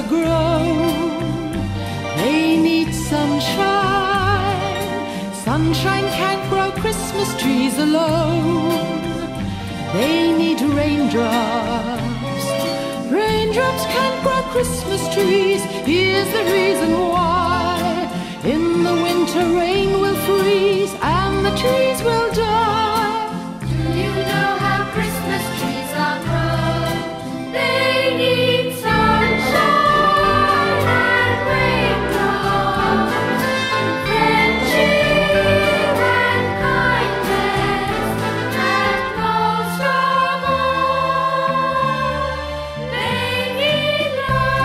are grown. They need sunshine. Sunshine can't grow Christmas trees alone. They need raindrops. Raindrops can't grow Christmas trees. Here's the reason why. In the winter rain will freeze and the trees will die. Do you know how Christmas trees are grown? They need sunshine and raindrops, friendship and kindness, and most of all, they need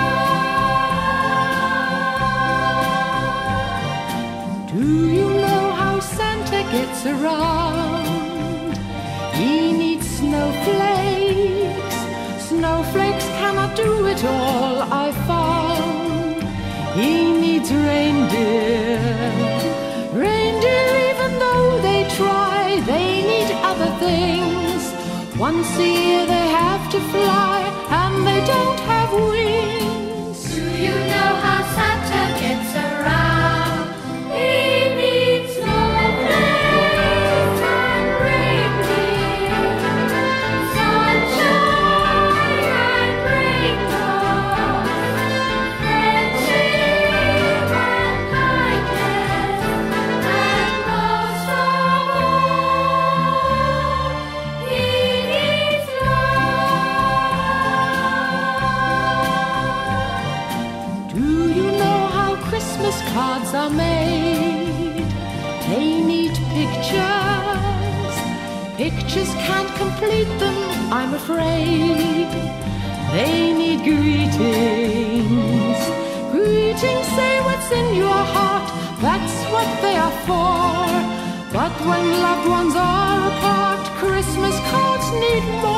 love. Do you know how Santa gets around? He needs snowflakes. Snowflakes cannot do it all, I found. He needs reindeer. Reindeer, even though they try, they need other things. Once a year they have to fly, and they don't have wings. Do you know how Santa gets around? He needs snowflakes and reindeer, sunshine and raindrops, friendship and kindness, and most of all, he needs love. Do you know how Christmas cards are made? They need pictures. Pictures can't complete them, I'm afraid. They need greetings. Greetings say what's in your heart, that's what they are for. But when loved ones are apart, Christmas cards need more.